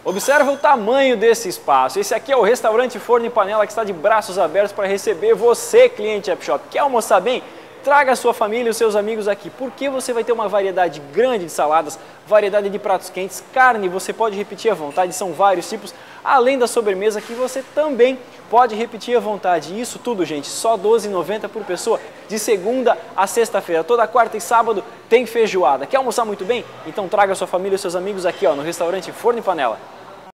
Observa o tamanho desse espaço. Esse aqui é o restaurante Forno e Panela que está de braços abertos para receber você, cliente AppShop. Quer almoçar bem? Traga a sua família e os seus amigos aqui, porque você vai ter uma variedade grande de saladas, variedade de pratos quentes, carne, você pode repetir à vontade, são vários tipos, além da sobremesa que você também pode repetir à vontade. Isso tudo, gente, só R$ 12,90 por pessoa, de segunda a sexta-feira. Toda quarta e sábado tem feijoada. Quer almoçar muito bem? Então traga a sua família e os seus amigos aqui no restaurante Forno e Panela.